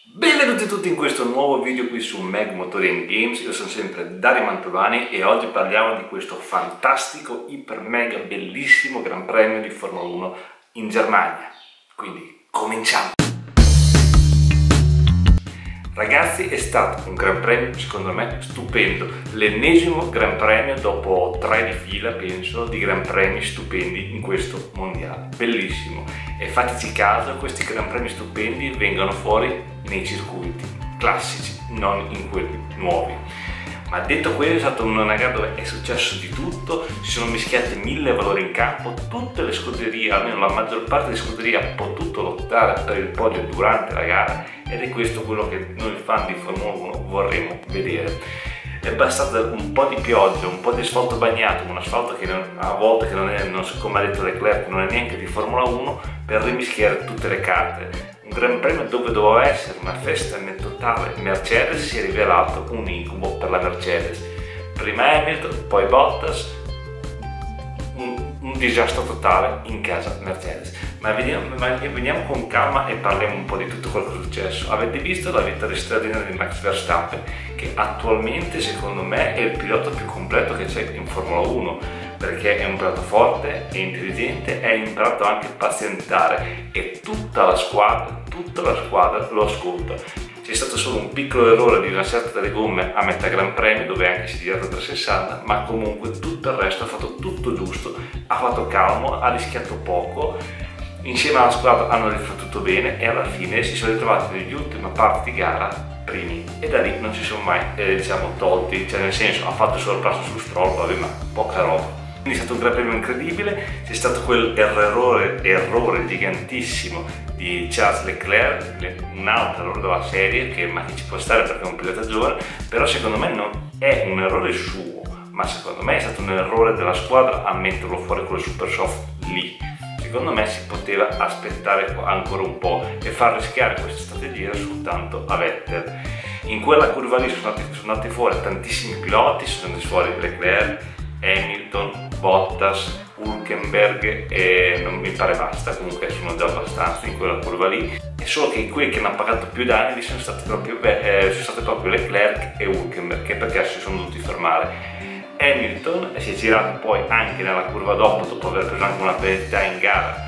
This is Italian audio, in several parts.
Benvenuti tutti in questo nuovo video qui su Meg Motori & Games. Io sono sempre Dario Mantovani e oggi parliamo di questo fantastico, iper mega bellissimo Gran Premio di Formula 1 in Germania. Quindi cominciamo! Ragazzi, è stato un Gran Premio secondo me stupendo, l'ennesimo Gran Premio dopo 3 di fila penso di Gran Premi stupendi in questo mondiale, bellissimo. E fateci caso, questi Gran Premi stupendi vengono fuori nei circuiti classici, non in quelli nuovi. Ma detto questo, è stata una gara dove è successo di tutto, si sono mischiati 1000 valori in campo, tutte le scuderie, almeno la maggior parte delle scuderie ha potuto lottare per il podio durante la gara ed è questo quello che noi fan di Formula 1 vorremmo vedere. È bastata un po' di pioggia, un po' di asfalto bagnato, un asfalto che a volte che non è, come ha detto Leclerc, non è neanche di Formula 1 per rimischiare tutte le carte. Un Gran Premio dove doveva essere una festa totale Mercedes si è rivelato un incubo per la Mercedes. Prima Hamilton, poi Bottas, un disastro totale in casa Mercedes. Ma veniamo con calma e parliamo un po' di tutto quello che è successo. Avete visto la vittoria straordinaria di Max Verstappen, che attualmente secondo me è il pilota più completo che c'è in Formula 1, perché è un pilota forte, è intelligente, è imparato anche a pazientare e tutta la squadra lo ascolta. C'è stato solo un piccolo errore di una certa delle gomme a metà Gran Premio, dove anche si è girato 360, ma comunque tutto il resto ha fatto tutto giusto, ha fatto calmo, ha rischiato poco, insieme alla squadra hanno riflettuto bene e alla fine si sono ritrovati negli ultimi parti di gara primi e da lì non si sono mai tolti, cioè nel senso ha fatto il sorpasso su Stroll, vabbè, ma poca roba. Quindi è stato un Gran Premio incredibile, c'è stato errore gigantissimo di Charles Leclerc, un altro errore della serie, ma che ci può stare perché è un pilota giovane, però secondo me non è un errore suo, ma secondo me è stato un errore della squadra a metterlo fuori con il super soft lì. Secondo me si poteva aspettare ancora un po' e far rischiare questa strategia soltanto a Vettel. In quella curva lì sono andati fuori tantissimi piloti, sono andati fuori Leclerc, Hamilton, Bottas, Hülkenberg e non mi pare basta, comunque sono già abbastanza in quella curva lì. È solo che quelli che hanno pagato più danni sono stati proprio Leclerc e Hülkenberg, perché si sono dovuti fermare. Hamilton si è girato poi anche nella curva dopo aver preso anche una penalità in gara,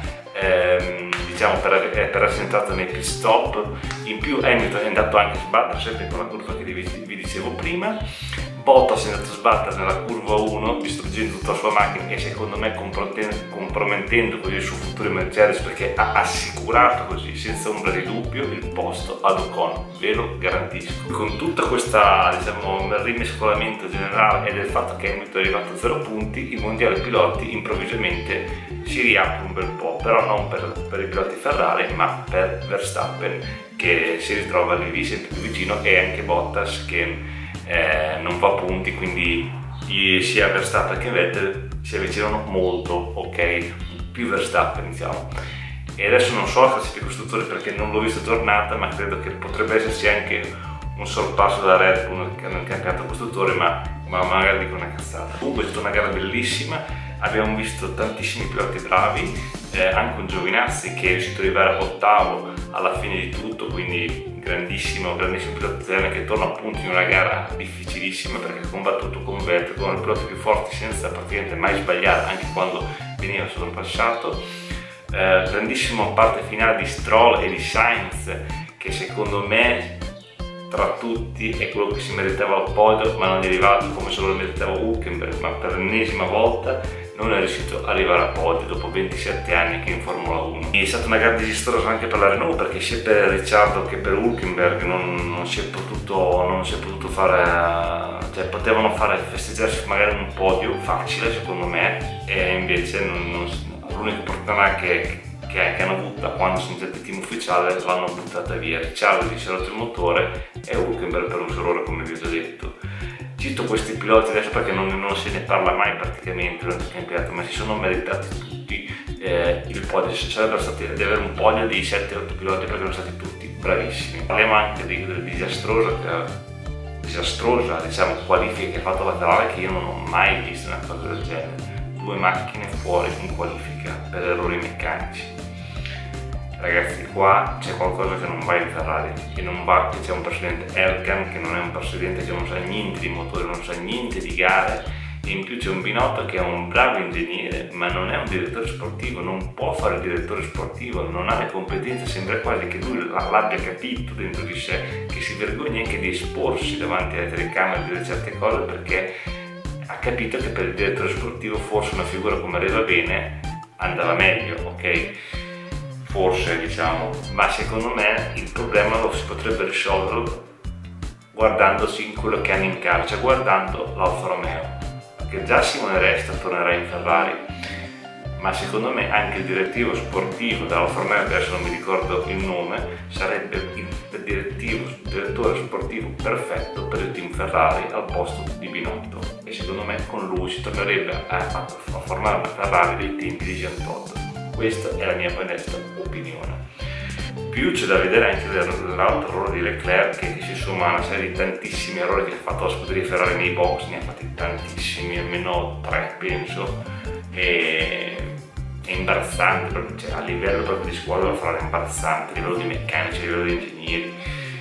diciamo per essere entrato nei pit stop. In più Hamilton è andato anche a sbattere sempre con la curva che vi dicevo prima. Bottas è andato a sbattere nella curva 1 distruggendo tutta la sua macchina e secondo me compromettendo così il suo futuro Mercedes, perché ha assicurato così senza ombra di dubbio il posto ad Ocon, ve lo garantisco. Con tutta questa rimescolamento generale e del fatto che Hamilton è arrivato a 0 punti, il mondiale piloti improvvisamente si riapre un bel po', però non per i piloti Ferrari ma per Verstappen, che si ritrova lì sempre più vicino, e anche Bottas che non va a punti, quindi sia Verstappen che Vettel si avvicinano molto, ok? Più Verstappen diciamo. E adesso non so la classifica costruttori perché non l'ho vista tornata, ma credo che potrebbe esserci anche un sorpasso da Red Bull nel campionato costruttore, ma magari dico una cazzata. Comunque è stata una gara bellissima, abbiamo visto tantissimi piloti bravi, anche un Giovinazzi che è riuscito ad arrivare ottavo alla fine di tutto, quindi grandissimo pilota italiano che torna appunto in una gara difficilissima perché ha combattuto con Vettel, con i piloti più forti senza praticamente mai sbagliare anche quando veniva sorpassato. Grandissima parte finale di Stroll e di Sainz, che secondo me tra tutti è quello che si meritava al podio, ma non è arrivato come se lo meritava Hülkenberg, ma per l'ennesima volta non è riuscito ad arrivare al podio dopo 27 anni che è in Formula 1. È stata una gara disastrosa anche per la Renault, perché sia per Ricciardo che per Hülkenberg non si è potuto fare, cioè potevano festeggiarsi magari un podio facile secondo me, e invece l'unica opportunità che hanno avuto da quando sono diventati team ufficiale l'hanno buttata via. Ricciardo gli si è rotto il motore e Hülkenberg per un suo errore, come vi ho già detto. Cito questi piloti adesso perché non se ne parla mai praticamente durante il campionato, ma si sono meritati tutti il podio. Sarebbero stati di avere un podio di 7-8 piloti perché sono stati tutti bravissimi. Parliamo anche di disastrosa diciamo, qualifica che ha fatto la Ferrari, che io non ho mai visto una cosa del genere. 2 macchine fuori in qualifica per errori meccanici. Ragazzi, qua c'è qualcosa che non va in Ferrari, che non va, che c'è un presidente Elkann che non è un presidente che non sa niente di motore, non sa niente di gare, e in più c'è un Binotto che è un bravo ingegnere ma non è un direttore sportivo, non può fare il direttore sportivo, non ha le competenze. Sembra quasi che lui l'abbia capito dentro di sé, che si vergogna anche di esporsi davanti alle telecamere e dire certe cose, perché ha capito che per il direttore sportivo forse una figura come Reva Bene andava meglio, ok? Forse, diciamo, ma secondo me il problema lo si potrebbe risolvere guardandosi in quello che hanno in casa, cioè guardando l'Alfa Romeo, perché già Simone Resta tornerà in Ferrari, ma secondo me anche il direttivo sportivo dell'Alfa Romeo, che adesso non mi ricordo il nome, sarebbe il direttore sportivo perfetto per il team Ferrari al posto di Binotto, e secondo me con lui si tornerebbe a formare una Ferrari dei tempi di Jean Todt. Questa è la mia onesta opinione. Più c'è da vedere anche l'altro errore di Leclerc, che si somma a una serie di tantissimi errori che ha fatto la scuderia Ferrari nei box, ne ha fatti tantissimi, almeno 3 penso, e è imbarazzante, cioè, a livello proprio di squadra Ferrari è imbarazzante, a livello di meccanici, a livello di ingegneri.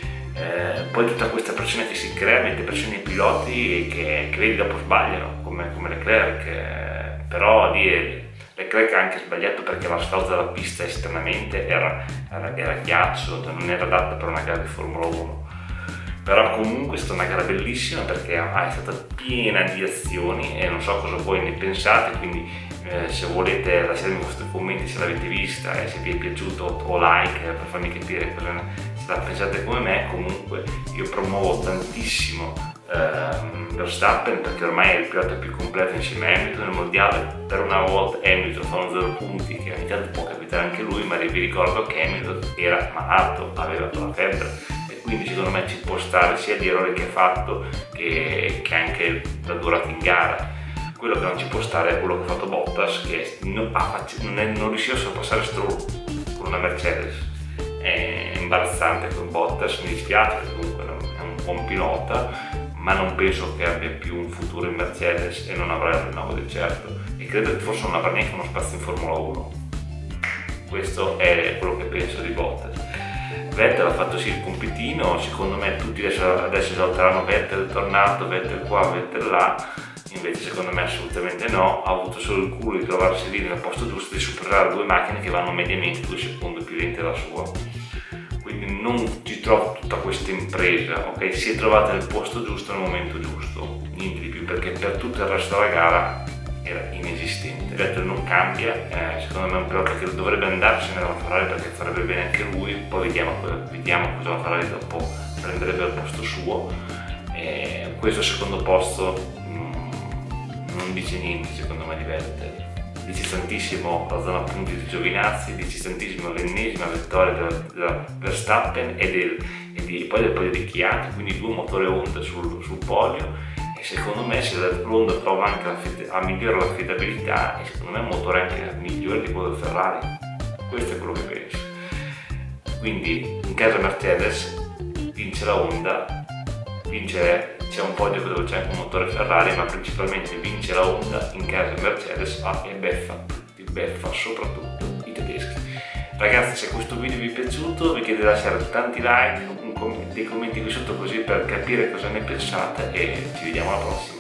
Poi tutta questa pressione che si crea mette pressione ai piloti che vedi dopo sbagliano, come Leclerc, però Leclerc ha anche sbagliato perché l'asfalto della pista esternamente era ghiaccio, non era adatta per una gara di Formula 1. Però comunque è stata una gara bellissima perché è stata piena di azioni, e non so cosa voi ne pensate, quindi se volete lasciatemi i vostri commenti se l'avete vista e se vi è piaciuto, o like per farmi capire se la pensate come me. Comunque io promuovo tantissimo Verstappen, perché ormai è il pilota più completo insieme a Hamilton nel mondiale. Per una volta Hamilton fa un 0 punti, che ogni tanto può capitare anche lui, ma vi ricordo che Hamilton era malato, aveva la febbre, e quindi secondo me ci può stare sia di errori che ha fatto che anche la durata in gara. Quello che non ci può stare è quello che ha fatto Bottas, che non riusciva a sorpassare Stroll con una Mercedes. È imbarazzante con Bottas, mi dispiace perché comunque è un buon pilota, ma non penso che abbia più un futuro in Mercedes e non avrà il rinnovo di certo, e credo che forse non avrà neanche uno spazio in Formula 1. Questo è quello che penso di Bottas. Vettel ha fatto sì il compitino, secondo me tutti adesso esalteranno Vettel è tornato, Vettel qua, Vettel là, invece secondo me assolutamente no. Ha avuto solo il culo di trovarsi lì nel posto giusto, di superare 2 macchine che vanno mediamente 2 secondi più lente della sua. Quindi non ci trovo tutta questa impresa, ok? Si è trovata nel posto giusto nel momento giusto, niente di più, perché per tutto il resto della gara era inesistente. Vettel non cambia, secondo me è un pilota che dovrebbe andarsene dalla Ferrari perché farebbe bene anche lui, poi vediamo cosa la Ferrari dopo prenderebbe al posto suo. Questo secondo posto non dice niente secondo me di Vettel. Dice tantissimo la zona punti di Giovinazzi, dice tantissimo l'ennesima vittoria della Verstappen e poi del podio di Chianti, quindi 2 motori Honda sul podio, e secondo me se l'Honda trova anche a migliorare l'affidabilità, e secondo me è un motore anche migliore di quello del Ferrari. Questo è quello che penso. Quindi in casa Mercedes vince la Honda, c'è un podio dove c'è anche un motore Ferrari, ma principalmente vince la Honda in casa Mercedes e beffa soprattutto i tedeschi. Ragazzi, se questo video vi è piaciuto vi chiedo di lasciare tanti like, dei commenti qui sotto così per capire cosa ne pensate, e ci vediamo alla prossima.